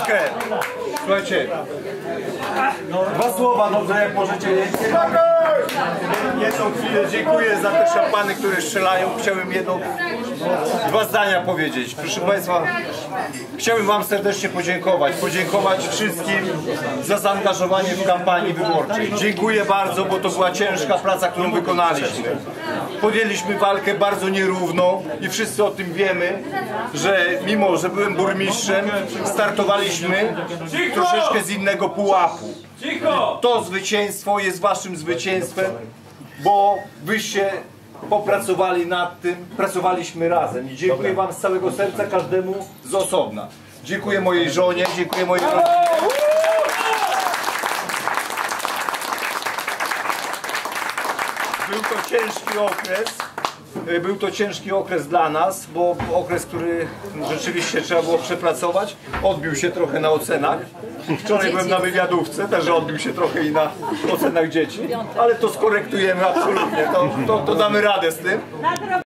chwilkę. Słuchajcie, dwa słowa, dobrze, jak możecie. Jedną chwilę, dziękuję za te szampany, które strzelają. Chciałem dwa zdania powiedzieć. Proszę Państwa, chciałbym Wam serdecznie podziękować. Podziękować wszystkim za zaangażowanie w kampanii wyborczej. Dziękuję bardzo, bo to była ciężka praca, którą wykonaliśmy. Podjęliśmy walkę bardzo nierówną i wszyscy o tym wiemy, że mimo, że byłem burmistrzem, startowaliśmy troszeczkę z innego pułapu. To zwycięstwo jest Waszym zwycięstwem, bo Wyście popracowali nad tym, pracowaliśmy razem i dziękuję Wam z całego serca, każdemu z osobna. Dziękuję mojej żonie, dziękuję mojej rodzinie. Był to ciężki okres dla nas, bo okres, który rzeczywiście trzeba było przepracować. Odbił się trochę na ocenach. Wczoraj byłem na wywiadówce, też odbił się trochę i na ocenach dzieci, ale to skorektujemy absolutnie, to damy radę z tym.